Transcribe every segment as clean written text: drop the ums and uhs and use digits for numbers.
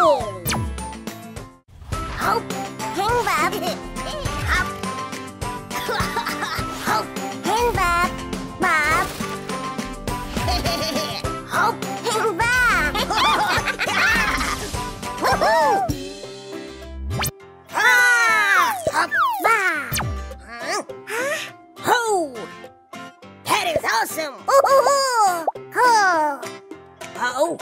Hop, hang bab. Hop. Hop, hang bab. Bab. Hop, hang bab. Woohoo! Hop, bab. Ho! That is awesome! Ho! Oh!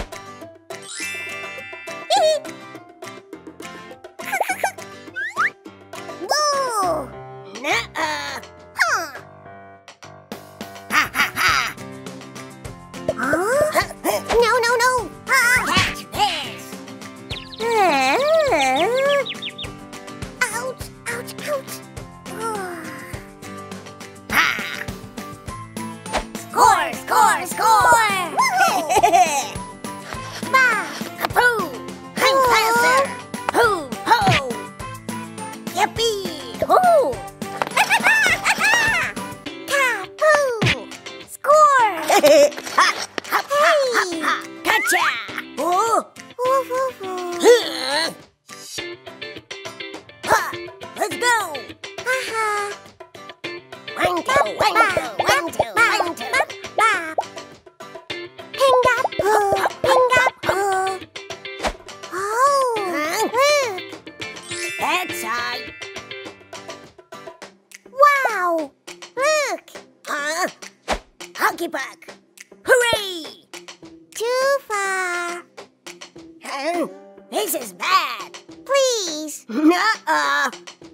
Whoa! Nuh-uh! Huh! Ha ha ha! Huh? No, no, no! Catch this! Ouch! Ouch! Ouch! Ha! Score! Score! Score! Bah! Kapoo! I'm faster! Hoo! Ho! Yippee! Hoo! Kapoo! Score! Ha! Ha! Ha! Ha! Gotcha! Oh! Ha! Let's go! One, two, one, two, one, two, one, two. That's right. Wow! Look! Huh? Hockey puck! Hooray! Too far. Huh? This is bad. Please. Nuh-uh.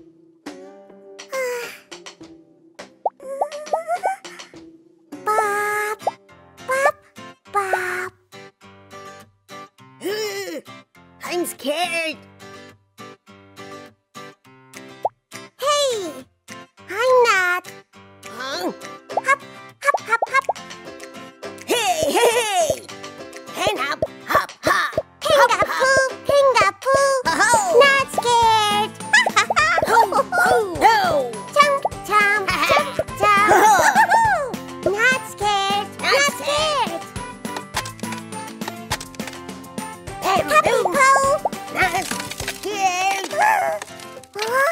Bop, bop, bop. I'm scared. Hey, I'm not. Huh? Hop, hop, hop, hop. Hey, hey, hey. Hang up, hop, hop. Hang up, poo, hang up, poo. Not scared. Ho, ho, no. Jump, jump, jump, jump. Not scared, not scared. Happy Poo. Not scared. Huh?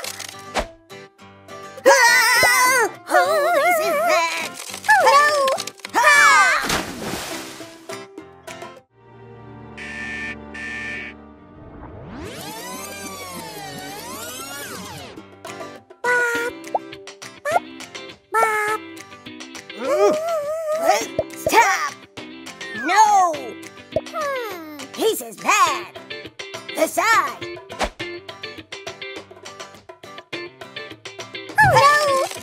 Oh, this is bad. Oh, no. Ah! Bop, bop, bop. Stop. No. This is bad. The side. Oh, no.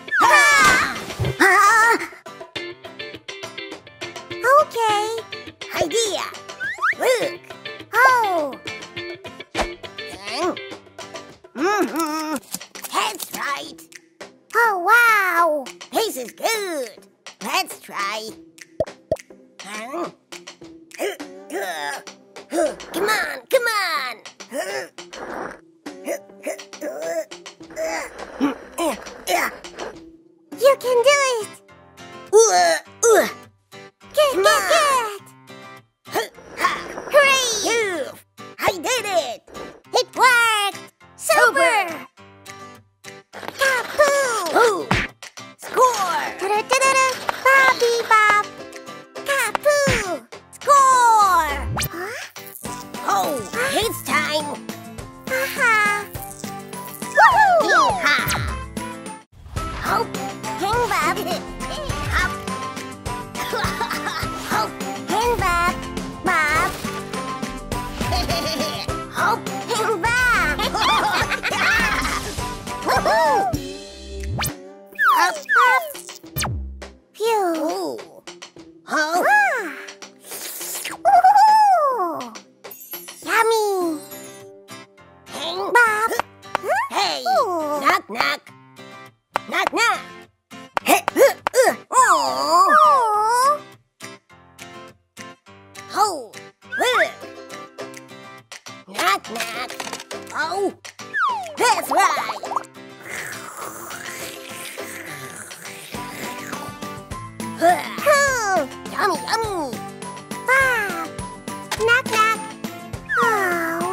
Ah! Okay. Idea. Look. Oh. That's right. Oh, wow. This is good. Let's try. Come on, come on. You can do it. Good, good, good. Hooray! I did it. It worked. Super. Kapoo! Ooh. Score! Da-da-da-da-da. Bobby Bob. Kapoo! Score! Huh? Oh, it's time. Ha-ha. Woohoo! Yee-ha! Hop, hang Bob. Hop. Hop, hang Bob. Bob. Hop, hang Bob. Woohoo! Up, up. Phew. Ooh. Huh? Ooh. Yummy. Hang Bob. Hey. Ooh. Knock, knock. Knock, knock. Oh. Oh. Look. Knock, knock. Oh. That's right. Yummy, yummy. Bob. Knock, knock. Oh.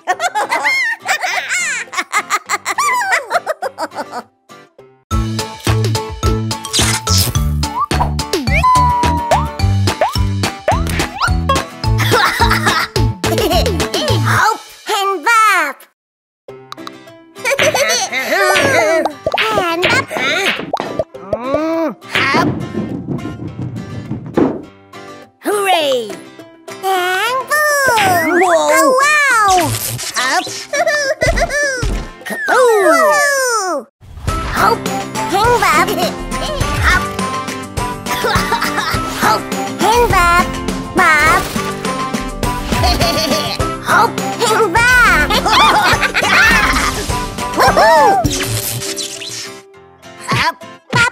Hop and bop. And bop. Hop. Hooray! And boom! Whoa. Oh, wow! Hop. Kaboom! Hop and bop. Hop. Hop and bop. Bop. Hop and bop. Woohoo! Hop. Bop.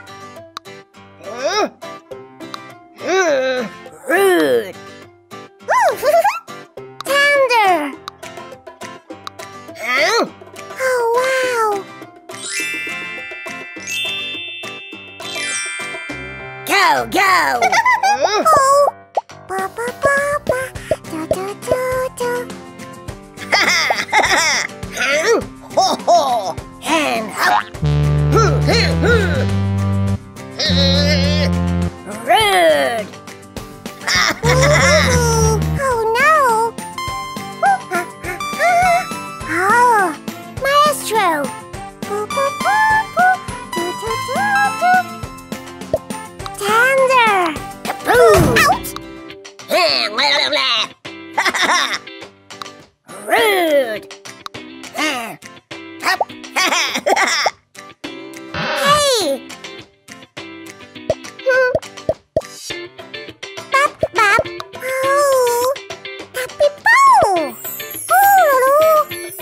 Rude. Tender. Huh? Oh, wow. Go, go. Oh. Ba, ba, ba, ba. Do, do, do, do. Huh? Ho, ho. And hop. Rude. Ooh, oh, no. Oh, maestro. Boo, boo, boo, boo. Do, do, do, do. Tender. Kaboom. Ouch. Rude. Hop. Hey. Bop, bop. Oh, happy boo. Ooh.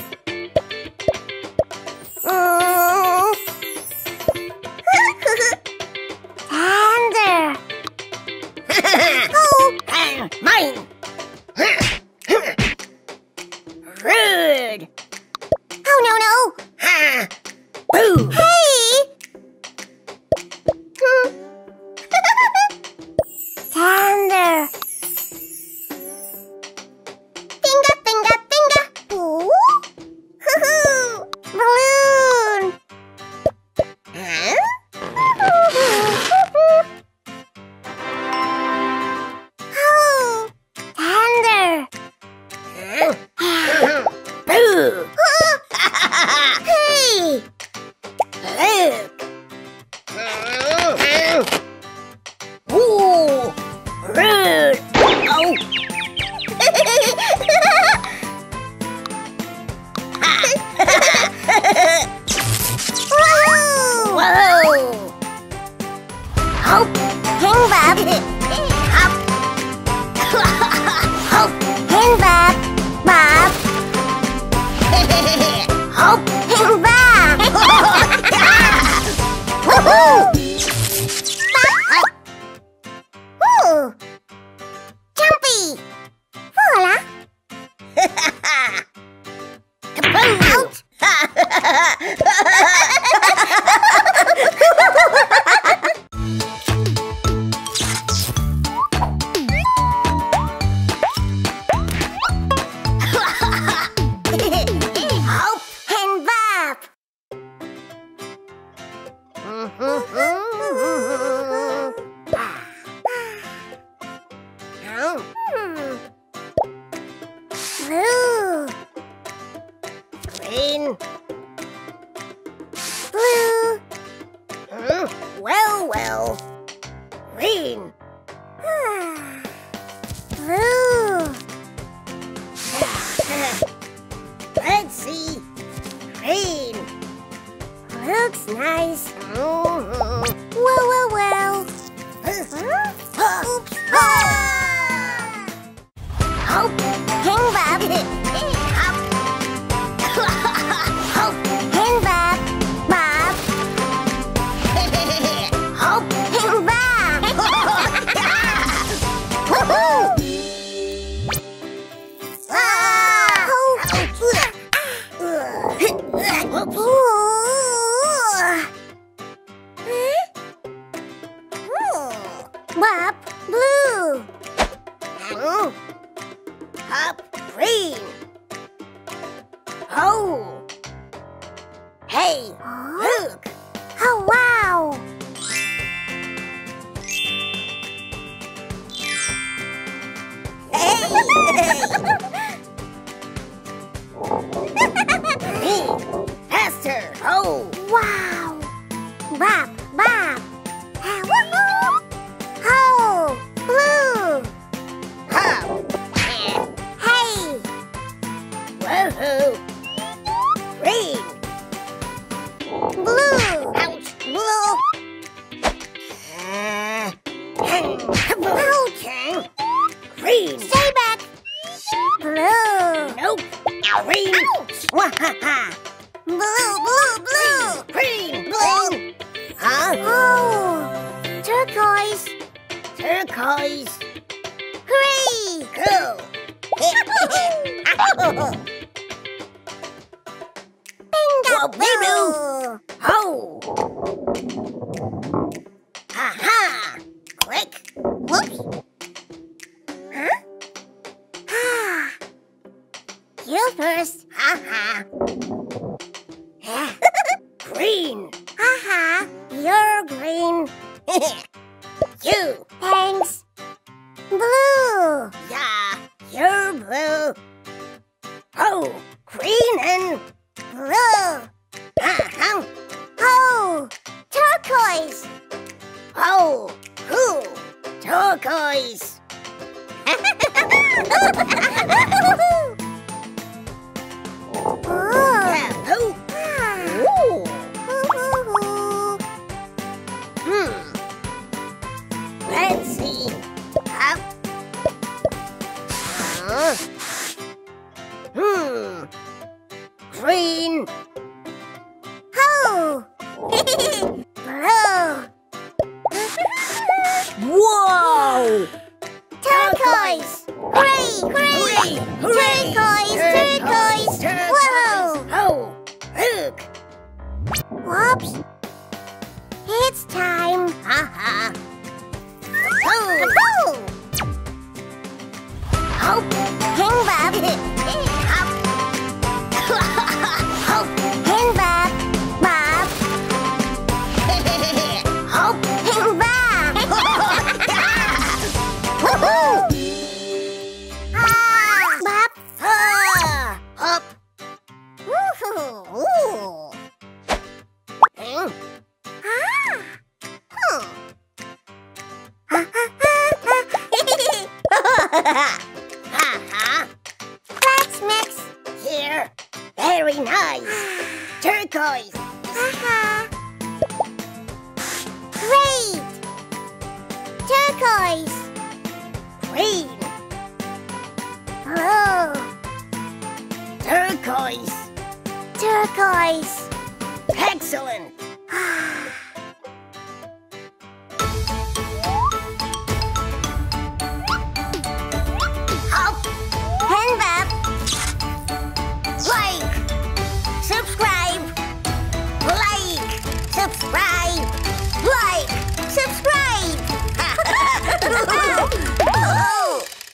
Tender. Oh, Mine. Rude. oh no, no. Boo. Hey. Tender. Finger, finger, finger. Ooh. Balloon. Oh, tender. Boo. Hey. Ooh. Rude. Oh. Woohoo! Whoa. Hop and bop. Hop. Hop and bop. Bop. Hop and bop. Woohoo! Bop. Ooh. Jumpy. Voila. Ouch. Hop and bop. Blue. Green. Blue. Well, well. Green. Blue. Let's see. Green. Looks nice. Well, Well, well, well. Oops. Hop and bop. Hop. Hop and bop. Bop. Hop and bop. Woohoo! Bop, blue. Hey, Huh? look. Oh, wow! Hey, green. Faster. Oh. Wow! Bop, bop! Ah, woohoo! Oh! Blue! Hop. Hey! Woohoo. Green. Blue! Ouch. Blue. Ouch! Green. Stay back! Blue! Nope. Green. Ouch! Wahaha. Blue! Green. Blue. Huh? Oh! Turquoise! Turquoise. Green! Cool. Well, Bingo! Oh. Ha-ha. Click. Whoops! Huh? Ah! You first! Ha-ha. Green. Haha! You're green! You. Thanks! Blue! Yeah, you're blue. Oh, green and Blue! uh-huh. Oh! Turquoise! Oh, cool. Turquoise. Oh! Yellow. Ah. Ooh. Ooh. Let's see. Up. Green. Oh! Blue! Whoa. Turquoise! Hooray! Turquoise! Whoa! Oh, look. Whoops! It's time! Ha-ha. Oh. Woohoo! Hop. Hang Bob! Hop. Hop. Hang Bob! Bob! Hop. Hang Bob! Woohoo! Ah! Bob! Ah. Hop. Woohoo! Ooh! Hmm. Ah! Hmm. Ha-ha. Let's mix! Here. Very nice. Turquoise. Haha! Great! Turquoise! Green. Blue! Turquoise. Turquoise! Excellent.